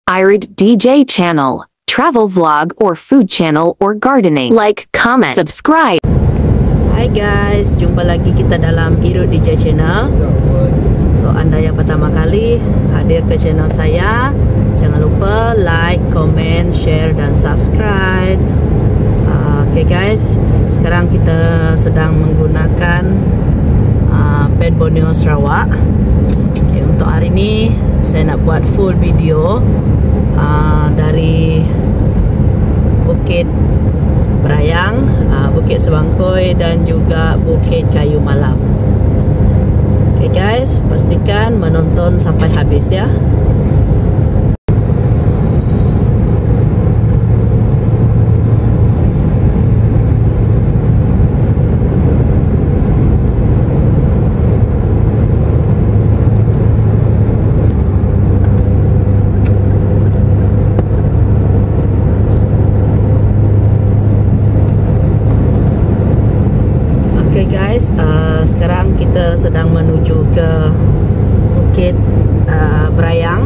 iRead DJ channel, travel vlog or food channel or gardening. Like, comment, subscribe. Hai guys, jumpa lagi kita dalam iRead DJ channel. Untuk anda yang pertama kali hadir ke channel saya, jangan lupa like, comment, share dan subscribe. Oke guys, sekarang kita sedang menggunakan Pen Borneo Sarawak. Okay, untuk hari ini saya nak buat full video dari Bukit Berayang, Bukit Sebangkoi dan juga Bukit Kayu Malam. Okay guys, pastikan menonton sampai habis ya. Sekarang kita sedang menuju ke Bukit Berayang.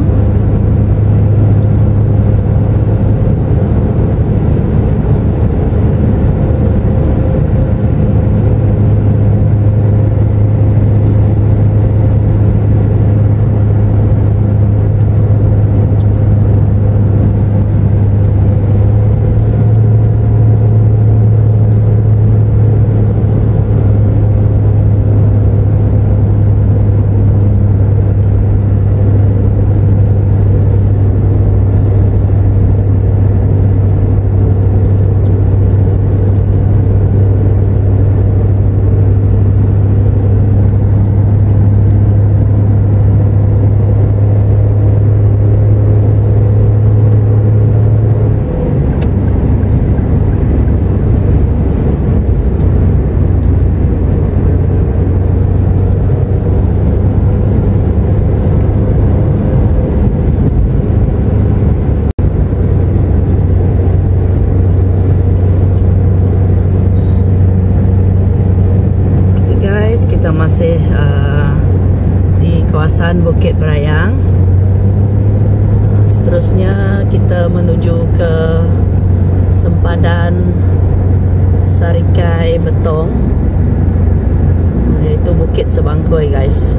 Kita masih di kawasan Bukit Berayang. Seterusnya kita menuju ke sempadan Sarikai Betong, iaitu Bukit Sebangkoi guys.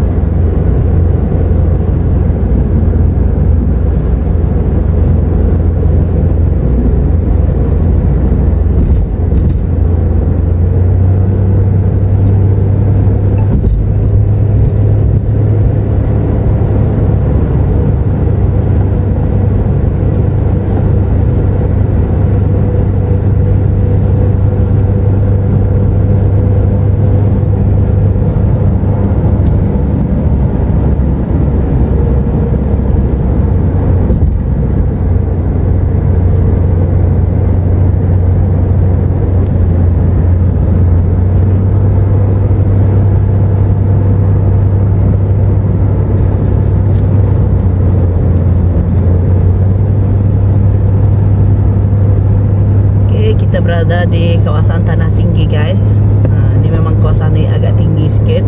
Kita berada di kawasan tanah tinggi guys. Ini memang kawasan ini agak tinggi sikit.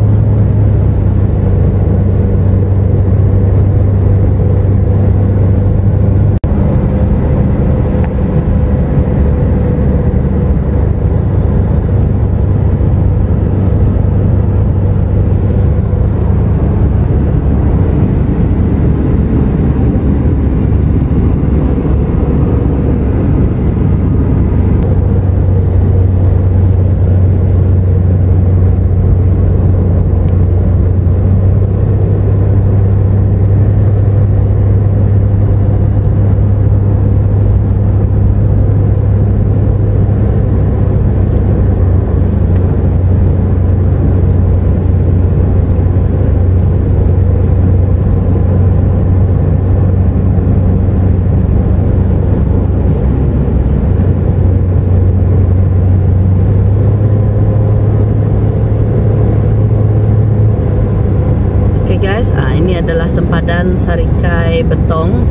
Guys, ini adalah sempadan Sarikai Betong.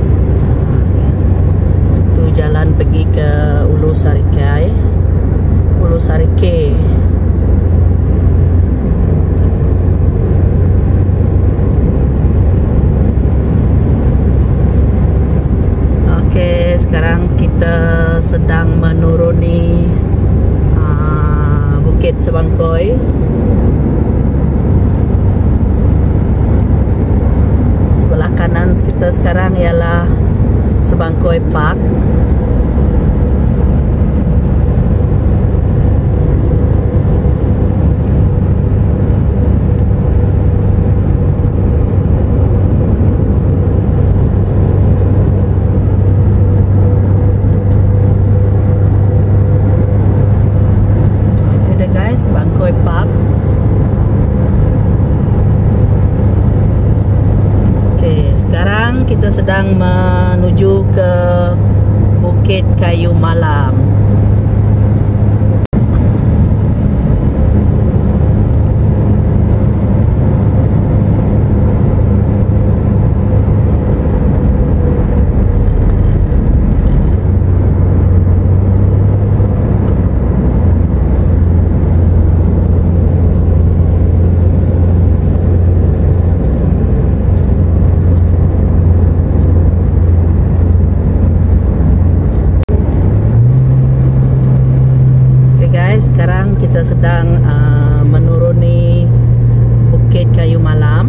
Itu jalan pergi ke Ulu Sarikai, Ulu Sarike. sekarang kita sedang menuruni Bukit Sebangkoi. Sebelah kanan kita sekarang ialah Sebangkoi Park. Sebangkoi Park. Okey, sekarang kita sedang menuju ke Bukit Kayu Malam. Sekarang kita sedang menuruni Bukit Kayu Malam.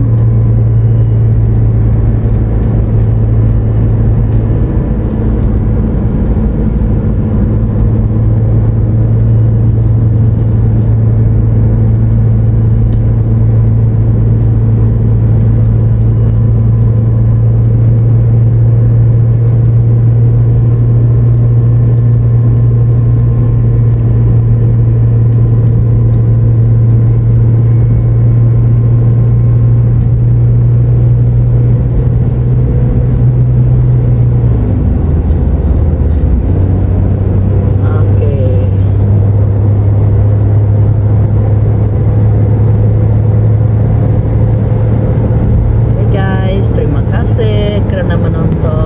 Terima kasih kerana menonton.